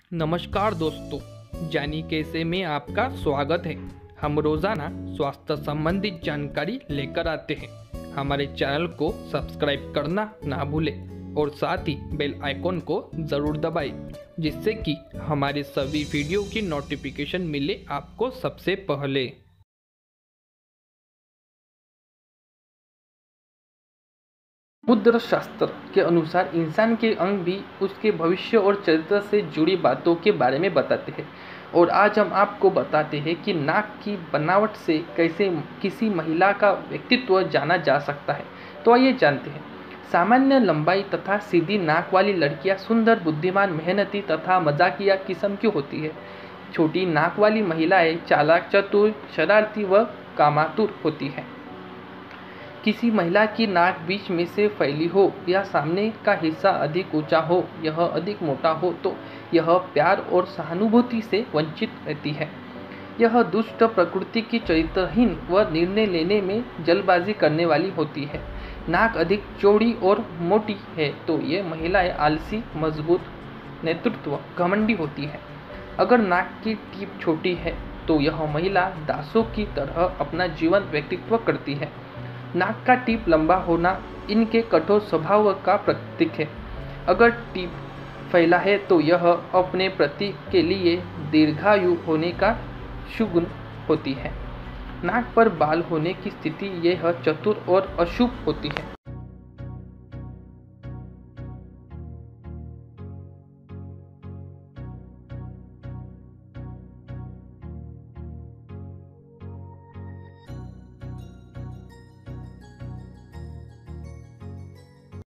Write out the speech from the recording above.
नमस्कार दोस्तों, जानी कैसे में आपका स्वागत है। हम रोजाना स्वास्थ्य संबंधित जानकारी लेकर आते हैं। हमारे चैनल को सब्सक्राइब करना ना भूलें और साथ ही बेल आइकॉन को ज़रूर दबाएं, जिससे कि हमारे सभी वीडियो की नोटिफिकेशन मिले आपको सबसे पहले। मुद्रा शास्त्र के अनुसार इंसान के अंग भी उसके भविष्य और चरित्र से जुड़ी बातों के बारे में बताते हैं। और आज हम आपको बताते हैं कि नाक की बनावट से कैसे किसी महिला का व्यक्तित्व जाना जा सकता है। तो आइए जानते हैं। सामान्य लंबाई तथा सीधी नाक वाली लड़कियां सुंदर, बुद्धिमान, मेहनती तथा मजाकिया किस्म की होती है। छोटी नाक वाली महिलाएं चालाक, चतुर, शरारती व कामातुर होती हैं। किसी महिला की नाक बीच में से फैली हो या सामने का हिस्सा अधिक ऊंचा हो, यह अधिक मोटा हो, तो यह प्यार और सहानुभूति से वंचित रहती है। यह दुष्ट प्रकृति की, चरित्रहीन व निर्णय लेने में जल्दबाजी करने वाली होती है। नाक अधिक चौड़ी और मोटी है तो ये महिलाएं आलसी, मजबूत, नेतृत्व, घमंडी होती है। अगर नाक की टीप छोटी है तो यह महिला दासों की तरह अपना जीवन व्यक्तित्व करती है। नाक का टीप लंबा होना इनके कठोर स्वभाव का प्रतीक है। अगर टीप फैला है तो यह अपने प्रति के लिए दीर्घायु होने का शुगुन होती है। नाक पर बाल होने की स्थिति यह चतुर और अशुभ होती है।